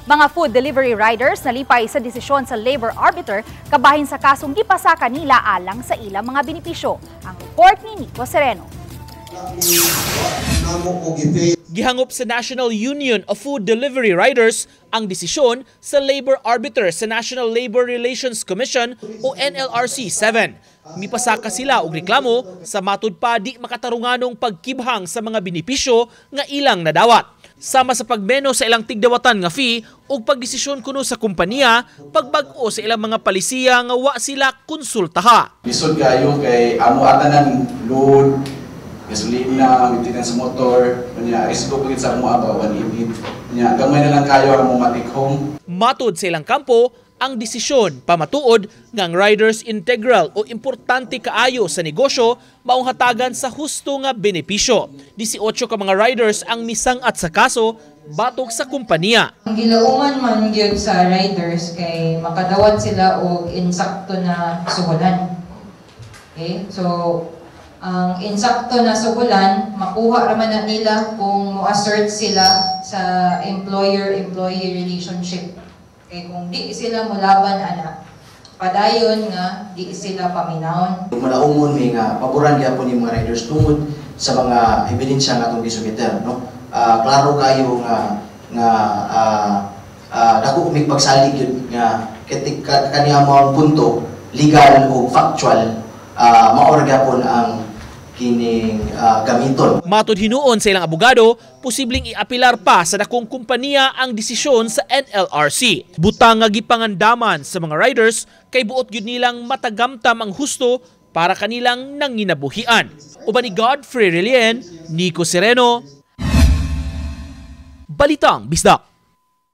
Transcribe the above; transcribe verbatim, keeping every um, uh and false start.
Mga food delivery riders nalipay sa desisyon sa labor arbiter kabahin sa kasong gipasa kanila alang sa ilang mga benepisyo. Ang report ni Nico Sereno. Gihangop sa National Union of Food Delivery Riders ang desisyon sa labor arbiter sa National Labor Relations Commission o N L R C seven. Mipasaka sila og reklamo sa matud pa di makatarunganong pagkibhang sa mga benepisyo nga ilang nadawat. Sama sa pagmeno sa ilang tigdawatan nga fee ug pagdesisyon kuno sa kompanya pagbag-o sa ilang mga palisiya nga wa sila konsultaha. Lisod kayo kay amo atanan load, gasolina, maintenance sa motor, nya risgo pagit sa amo abawan init. Nya gamay na lang kayo ang matik home. Matud sa ilang kampo ang desisyon pamatuod nga ang riders integral o importante kaayo sa negosyo maong hatagan sa husto nga benepisyo. eighteen ka mga riders ang misang-at sa kaso batok sa kompanya. Ang gilauman man gyud sa riders kay makadawat sila og insakto na sugulan. Okay? So ang insakto na sugulan makuha ra man na nila kung mo-assert sila sa employer-employee relationship. Kaya kung di sila mulaban, ana, padayon nga, di sila paminahon. Malaumon may nga, paboran gyapon yung mga riders tungod sa mga ebidensya nga itong disumiter. No? Uh, klaro kayo nga, nga uh, uh, dako may pagsalig yun nga, kaniya mga punto, legal o factual, uh, maor gyapon ang kining uh, gamiton. Matud hinuon sa ilang abogado, posibleng iapilar pa sa dakong kumpanya ang desisyon sa N L R C. Butang nga gipangandaman sa mga riders kay buot gyud nilang matagamtam ang husto para kanilang nanginabuhian. Uban ni Godfrey Relien, Nico Sereno, Balitang Bisdak.